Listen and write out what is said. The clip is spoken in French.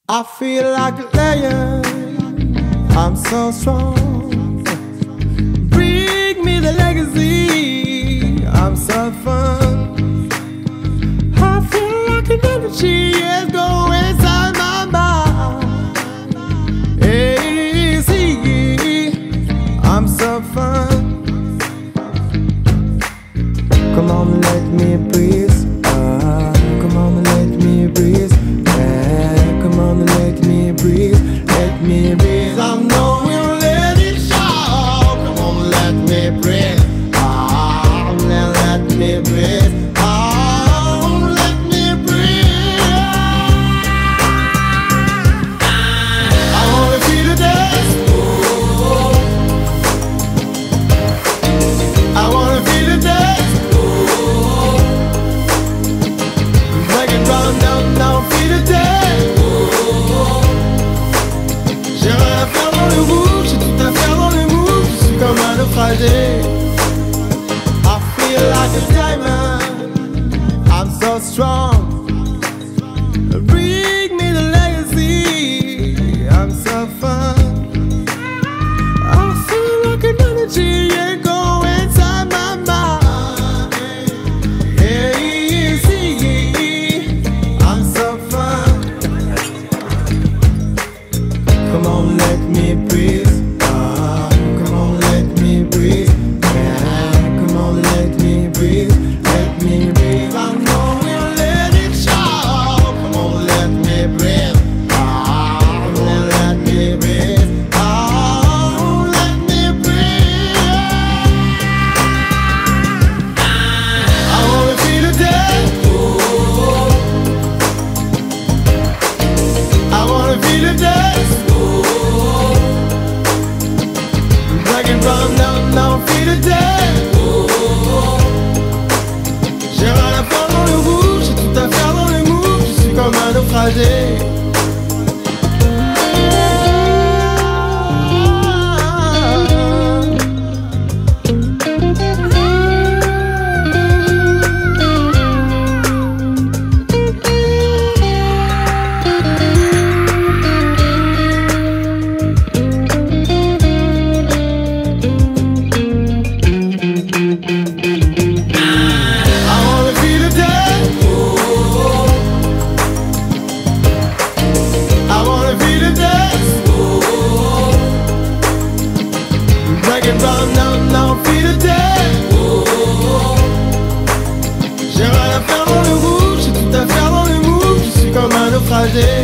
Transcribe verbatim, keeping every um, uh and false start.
I feel like a lion, I'm so strong. Bring me the legacy, I'm so fun. I feel like an energy is going inside my mind. Hey, see, I'm so fun. Come on, let me breathe. Ah, come on, let me breathe. Come on, let me breathe, let me breathe. I know we'll let it show. Come on, let me breathe. Oh, let me breathe. Oh, let me breathe. I wanna feel the dance. I wanna feel the dance. Break it down, down, down, feel the dance. J'ai rien à faire dans le groupe, j'ai tout à faire dans le move. Je suis comme un naufragé. I feel like a diamond, I'm so strong. Bring me the legacy, I'm so fun. I feel like an energy, yeah, go inside my mind. Hey, see, I'm so fun. Come on, let me breathe. Ah, come on, let me breathe. Yeah, come on, let me breathe. Let me breathe. I know we'll let it show. Come on, let me breathe. Ah, let me breathe. Ah, let me breathe. I wanna feel the day. I wanna feel the day. Run down, down, feel the day. J'ai rien à faire dans le rouge, j'ai tout à faire dans les moves. Je suis comme un naufragé. J'ai rien à faire dans le rouge, j'ai tout à faire dans le move. Je suis comme un naufragé.